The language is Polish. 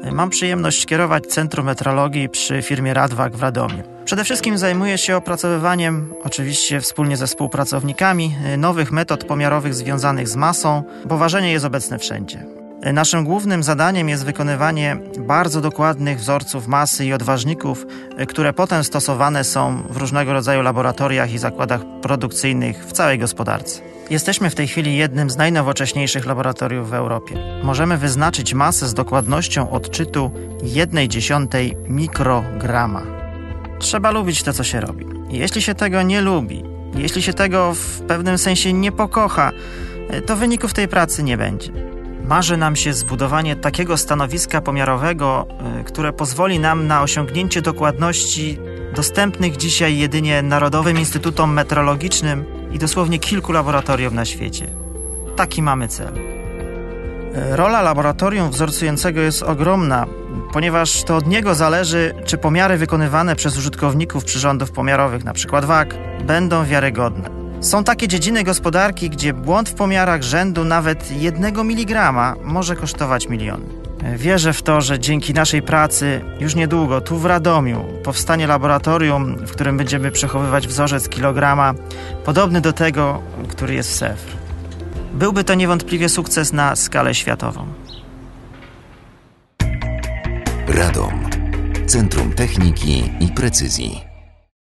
Mam przyjemność kierować Centrum Metrologii przy firmie Radwag w Radomiu. Przede wszystkim zajmuję się opracowywaniem, oczywiście wspólnie ze współpracownikami, nowych metod pomiarowych związanych z masą, bo ważenie jest obecne wszędzie. Naszym głównym zadaniem jest wykonywanie bardzo dokładnych wzorców masy i odważników, które potem stosowane są w różnego rodzaju laboratoriach i zakładach produkcyjnych w całej gospodarce. Jesteśmy w tej chwili jednym z najnowocześniejszych laboratoriów w Europie. Możemy wyznaczyć masę z dokładnością odczytu 1/10 mikrograma. Trzeba lubić to, co się robi. Jeśli się tego nie lubi, jeśli się tego w pewnym sensie nie pokocha, to wyników tej pracy nie będzie. Marzy nam się zbudowanie takiego stanowiska pomiarowego, które pozwoli nam na osiągnięcie dokładności dostępnych dzisiaj jedynie Narodowym Instytutom Metrologicznym i dosłownie kilku laboratoriom na świecie. Taki mamy cel. Rola laboratorium wzorcującego jest ogromna, ponieważ to od niego zależy, czy pomiary wykonywane przez użytkowników przyrządów pomiarowych, np. wag, będą wiarygodne. Są takie dziedziny gospodarki, gdzie błąd w pomiarach rzędu nawet 1 mg może kosztować miliony. Wierzę w to, że dzięki naszej pracy już niedługo tu w Radomiu powstanie laboratorium, w którym będziemy przechowywać wzorzec kilograma, podobny do tego, który jest w Sewr. Byłby to niewątpliwie sukces na skalę światową. Radom. Centrum Techniki i Precyzji.